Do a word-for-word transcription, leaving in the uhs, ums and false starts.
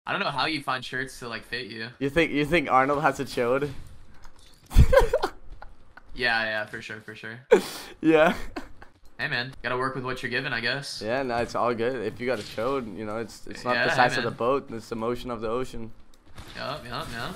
I don't know how you find shirts to like fit you. You think you think Arnold has a chode? Yeah, yeah, for sure, for sure. Yeah. Hey man, gotta work with what you're given, I guess. Yeah, no, it's all good. If you got a chode, you know, it's it's not Yeah, the hey, size of man. the boat, it's the motion of the ocean. Yup, yup, yup.